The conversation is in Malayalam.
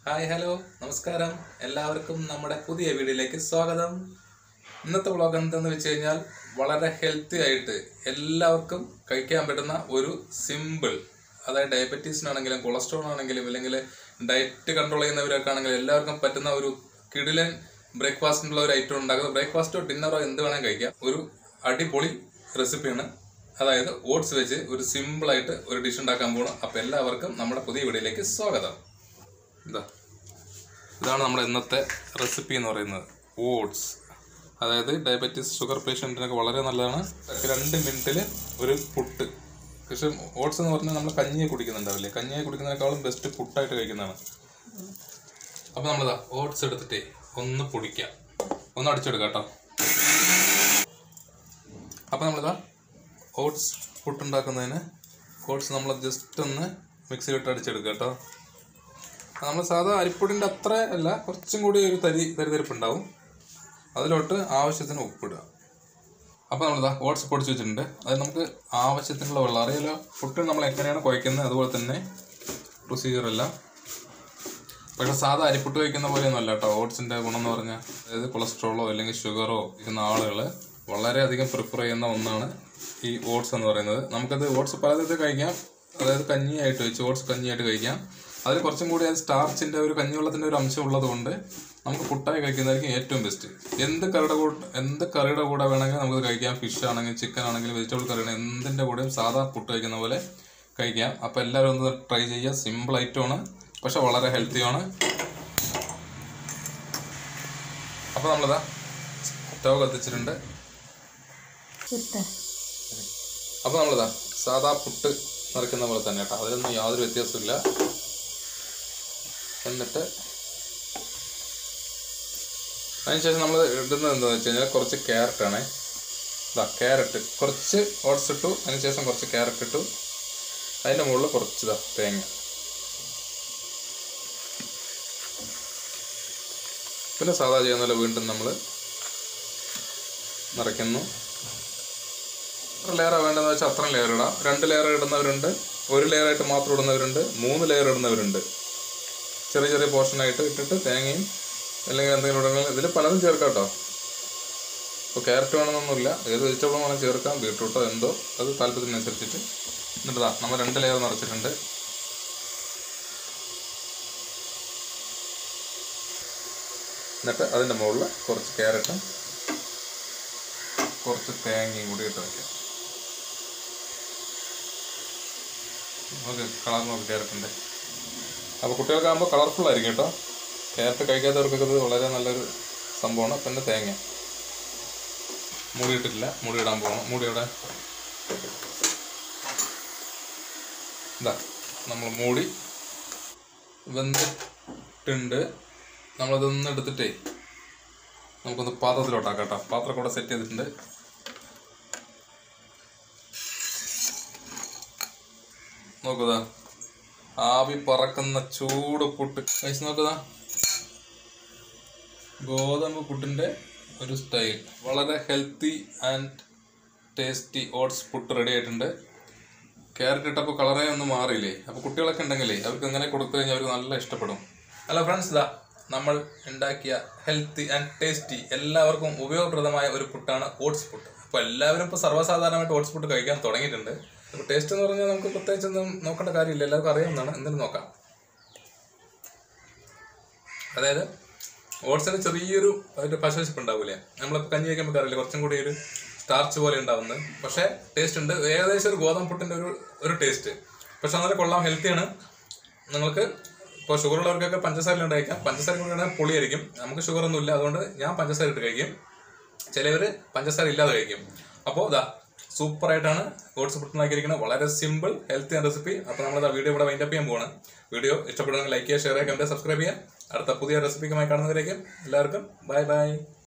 ഹായ് ഹലോ നമസ്കാരം എല്ലാവർക്കും നമ്മുടെ പുതിയ വീഡിയോയിലേക്ക് സ്വാഗതം. ഇന്നത്തെ വ്ളോഗ് എന്തെന്ന് വെച്ച് കഴിഞ്ഞാൽ വളരെ ഹെൽത്തി ആയിട്ട് എല്ലാവർക്കും കഴിക്കാൻ പറ്റുന്ന ഒരു സിമ്പിൾ, അതായത് ഡയബറ്റീസിനാണെങ്കിലും കൊളസ്ട്രോൾ ആണെങ്കിലും അല്ലെങ്കിൽ ഡയറ്റ് കൺട്രോൾ ചെയ്യുന്നവരൊക്കെ ആണെങ്കിലും എല്ലാവർക്കും പറ്റുന്ന ഒരു കിടിലൻ ബ്രേക്ക്ഫാസ്റ്റിനുള്ള ഒരു ഐറ്റം ഉണ്ടാക്കുന്നത്. ബ്രേക്ക്ഫാസ്റ്റോ ഡിന്നറോ എന്ത് വേണമെങ്കിൽ കഴിക്കാം. ഒരു അടിപൊളി റെസിപ്പിയാണ്. അതായത് ഓട്സ് വെച്ച് ഒരു സിമ്പിളായിട്ട് ഒരു ഡിഷ് ഉണ്ടാക്കാൻ പോകണം. അപ്പോൾ എല്ലാവർക്കും നമ്മുടെ പുതിയ വീഡിയോയിലേക്ക് സ്വാഗതം. ഇതാണ് നമ്മുടെ ഇന്നത്തെ റെസിപ്പി എന്ന് പറയുന്നത്, ഓട്സ്. അതായത് ഡയബറ്റീസ് ഷുഗർ പേഷ്യൻറ്റിനൊക്കെ വളരെ നല്ലതാണ്. 2 മിനിറ്റിൽ ഒരു പുട്ട്. പക്ഷേ ഓട്സ് എന്ന് പറഞ്ഞാൽ നമ്മൾ കഞ്ഞിയെ കുടിക്കുന്നുണ്ടാവില്ലേ, കഞ്ഞിയെ കുടിക്കുന്നതിനേക്കാളും ബെസ്റ്റ് പുട്ടായിട്ട് കഴിക്കുന്നതാണ്. അപ്പോൾ നമ്മളിതാ ഓട്സ് എടുത്തിട്ട് ഒന്ന് പൊടിക്കാം, ഒന്ന് അടിച്ചെടുക്കാം കേട്ടോ. അപ്പോൾ നമ്മളിതാ ഓട്സ് പുട്ടുണ്ടാക്കുന്നതിന് ഓട്സ് നമ്മൾ ജസ്റ്റ് ഒന്ന് മിക്സിയിലിട്ട് അടിച്ചെടുക്കുക കേട്ടോ. നമ്മൾ സാധാ അരിപ്പൊടിൻ്റെ അത്ര അല്ല, കുറച്ചും കൂടി ഒരു തരിതരിപ്പുണ്ടാവും. അതിലോട്ട് ആവശ്യത്തിന് ഉപ്പിടുക. അപ്പോൾ നമ്മളിതാ ഓട്സ് പൊടിച്ച് വെച്ചിട്ടുണ്ട്. അത് നമുക്ക് ആവശ്യത്തിനുള്ള വെള്ളം, അറിയാലോ പുട്ട് നമ്മൾ എങ്ങനെയാണ് കുഴക്കുന്നത് അതുപോലെ തന്നെ പ്രൊസീജിയറെല്ലാം. പക്ഷേ സാധാ അരിപ്പുട്ട് കഴിക്കുന്ന പോലെയൊന്നും അല്ല കേട്ടോ ഓട്സിൻ്റെ ഗുണം എന്ന് പറഞ്ഞാൽ. അതായത് കൊളസ്ട്രോളോ അല്ലെങ്കിൽ ഷുഗറോ ഇരിക്കുന്ന ആളുകൾ വളരെയധികം പ്രിഫർ ചെയ്യുന്ന ഒന്നാണ് ഈ ഓട്സ് എന്ന് പറയുന്നത്. നമുക്കത് ഓട്സ് പല വിധത്തിൽ കഴിക്കാം. അതായത് കഞ്ഞിയായിട്ട് വെച്ച് ഓട്സ് കഞ്ഞിയായിട്ട് കഴിക്കാം. അതിൽ കുറച്ചും കൂടി അത് സ്റ്റാർച്ചിൻ്റെ ഒരു കഞ്ഞിവെള്ളത്തിൻ്റെ ഒരു അംശം ഉള്ളത് കൊണ്ട് നമുക്ക് പുട്ടായി കഴിക്കുന്നതായിരിക്കും ഏറ്റവും ബെസ്റ്റ്. എന്ത് കറിയുടെ കൂടെ വേണമെങ്കിൽ നമുക്ക് കഴിക്കാം. ഫിഷ് ആണെങ്കിൽ, ചിക്കൻ ആണെങ്കിൽ, വെജിറ്റബിൾ കറി ആണെങ്കിൽ എന്തിൻ്റെ കൂടെയും സാധാ പുട്ട് കഴിക്കുന്ന പോലെ കഴിക്കാം. അപ്പോൾ എല്ലാവരും ഒന്ന് ട്രൈ ചെയ്യുക. സിമ്പിൾ ഐറ്റമാണ്, പക്ഷെ വളരെ ഹെൽത്തിയാണ്. അപ്പോൾ നമ്മളിതാ സ്റ്റവ് കത്തിച്ചിട്ടുണ്ട്. അപ്പോൾ നമ്മളിതാ സാധാ പുട്ട് നിറയ്ക്കുന്ന പോലെ തന്നെ കേട്ടോ, അതിലൊന്നും യാതൊരു വ്യത്യാസമില്ല. എന്നിട്ട് അതിനുശേഷം നമ്മൾ ഇടുന്നത് എന്താണെന്ന് വെച്ച് കഴിഞ്ഞാൽ കുറച്ച് ക്യാരറ്റാണ്. ക്യാരറ്റ് കുറച്ച് ഓട്സ് ഇട്ടു, അതിനുശേഷം കുറച്ച് ക്യാരറ്റ് ഇട്ടു, അതിൻ്റെ മുകളിൽ കുറച്ച് തേങ്ങ. പിന്നെ സാധാ ചെയ്യുന്നല്ലോ വീണ്ടും നമ്മൾ നിറയ്ക്കുന്നു. എത്ര ലെയറാണ് വേണ്ടതെന്ന് വെച്ചാൽ അത്രയും ലെയർ ഇടാം. 2 ലെയർ ഇടുന്നവരുണ്ട്, 1 ലെയറായിട്ട് മാത്രം ഇടുന്നവരുണ്ട്, 3 ലെയർ ഇടുന്നവരുണ്ട്. ചെറിയ ചെറിയ പോർഷനായിട്ട് ഇട്ടിട്ട് തേങ്ങയും അല്ലെങ്കിൽ എന്തെങ്കിലും ഇടണമെങ്കിൽ ഇതിൽ പലതും ചേർക്കാം കേട്ടോ. ഇപ്പോൾ ക്യാരറ്റ് വേണമെന്നൊന്നുമില്ല, ഏത് വെജിറ്റബിളും വേണം ചേർക്കാം, ബീട്രൂട്ടോ എന്തോ അത് താല്പര്യത്തിനനുസരിച്ചിട്ട്. എന്നിട്ട് നമ്മൾ 2 ലെയർ നിറച്ചിട്ടുണ്ട്. എന്നിട്ട് അതിൻ്റെ മുകളിൽ കുറച്ച് ക്യാരറ്റും കുറച്ച് തേങ്ങയും കൂടി ഇട്ട് വയ്ക്കാം. ഓക്കെ, കളർ നോക്കി ക്യാരറ്റിൻ്റെ. അപ്പോൾ കുട്ടികൾക്കാകുമ്പോൾ കളർഫുൾ ആയിരിക്കും കേട്ടോ. ക്യാരറ്റ് കഴിക്കാത്തവർക്കൊക്കെ ഇത് വളരെ നല്ലൊരു സംഭവമാണ്. പിന്നെ തേങ്ങ മൂടി ഇട്ടിട്ടില്ല, മൂടി ഇടാൻ പോകണം. മൂടി ഇവിടെ നമ്മൾ മൂടി വെന്തിട്ടുണ്ട്. നമ്മളതൊന്ന് എടുത്തിട്ടേ നമുക്കൊന്ന് പാത്രത്തിലോട്ടാക്കാം കേട്ടോ. പാത്രം കൂടെ സെറ്റ് ചെയ്തിട്ടുണ്ട്. നോക്കുക, ആവി പറക്കുന്ന ചൂട് പുട്ട് കഴിച്ച് നോക്കുക. ഗോതമ്പ് പുട്ടിൻ്റെ ഒരു സ്റ്റൈൽ, വളരെ healthy and tasty oats puttu ready ആയിട്ടുണ്ട്. ക്യാരറ്റ് ഇട്ടപ്പോൾ കളറേ ഒന്നും മാറിയില്ലേ. അപ്പോൾ കുട്ടികളൊക്കെ ഉണ്ടെങ്കിലേ അവർക്ക് ഇങ്ങനെ കൊടുത്തു കഴിഞ്ഞാൽ അവർക്ക് നല്ല ഇഷ്ടപ്പെടും. ഹലോ ഫ്രണ്ട്സ്, നമ്മൾ ഉണ്ടാക്കിയ ഹെൽത്തി ആൻഡ് ടേസ്റ്റി എല്ലാവർക്കും ഉപയോഗപ്രദമായ ഒരു പുട്ടാണ് ഓട്സ് പുട്ട്. അപ്പോൾ എല്ലാവരും ഇപ്പോൾ സർവ്വസാധാരണമായിട്ട് ഓട്സ് പുട്ട് കഴിക്കാൻ തുടങ്ങിയിട്ടുണ്ട്. അപ്പോൾ ടേസ്റ്റ് എന്ന് പറഞ്ഞാൽ നമുക്ക് പ്രത്യേകിച്ചൊന്നും നോക്കേണ്ട കാര്യമില്ല, എല്ലാവർക്കും അറിയാവുന്നതാണ്. എന്തെങ്കിലും നോക്കാം. അതായത് ഓട്സിന് ചെറിയൊരു ഒരു പശവശപ്പ് ഉണ്ടാവില്ലേ, നമ്മളിപ്പോൾ കഞ്ഞി വയ്ക്കുമ്പോൾ അറിയില്ല, കുറച്ചും കൂടി ഒരു സ്റ്റാർച്ച് പോലെ ഉണ്ടാവുന്നത്. പക്ഷേ ടേസ്റ്റ് ഉണ്ട്, ഏകദേശം ഒരു ഗോതമ്പ് പുട്ടിൻ്റെ ഒരു ടേസ്റ്റ്. പക്ഷെ നല്ല കൊള്ളാം, ഹെൽത്തിയാണ്. നിങ്ങൾക്ക് ഇപ്പോൾ ഷുഗർ ഉള്ളവർക്കൊക്കെ പഞ്ചസാരയിലുണ്ട് കഴിക്കാം. പഞ്ചസാര കൂടെ പൊളിയായിരിക്കും. നമുക്ക് ഷുഗറൊന്നും ഇല്ല, അതുകൊണ്ട് ഞാൻ പഞ്ചസാര ഇട്ട് കഴിക്കും. ചിലവർ പഞ്ചസാര ഇല്ലാതെ കഴിക്കും. അപ്പോൾ സൂപ്പറായിട്ടാണ് ഓട്സ് പുട്ടുണ്ടാക്കിയിരിക്കുന്നത്. വളരെ സിമ്പിൾ ഹെൽത്തി റെസിപ്പി. അപ്പോൾ നമ്മൾ വീഡിയോ ഇവിടെ വൈൻഡപ്പ് ചെയ്യാൻ പോവാണ്. വീഡിയോ ഇഷ്ടപ്പെടുന്നെങ്കിൽ ലൈക്ക് ചെയ്യുക, ഷെയർ ചെയ്യുക, കമന്റ്, സബ്സ്ക്രൈബ് ചെയ്യുക. അടുത്ത പുതിയ റെസിപ്പിക്കുമായി കാണുന്നവരേക്കും എല്ലാവർക്കും ബൈ ബൈ.